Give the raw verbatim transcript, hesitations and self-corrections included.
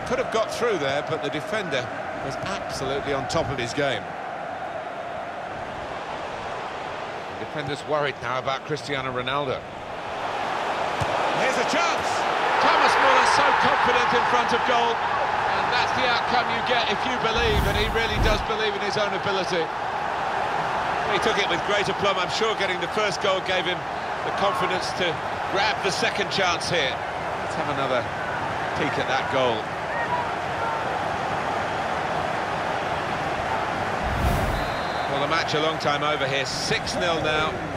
could have got through there, but the defender was absolutely on top of his game. The defender's worried now about Cristiano Ronaldo. Here's a chance! Thomas Muller so confident in front of goal, and that's the outcome you get if you believe, and he really does believe in his own ability. He took it with great aplomb. I'm sure getting the first goal gave him the confidence to grab the second chance here. Let's have another peek at that goal. Well, the match a long time over here, six nil now.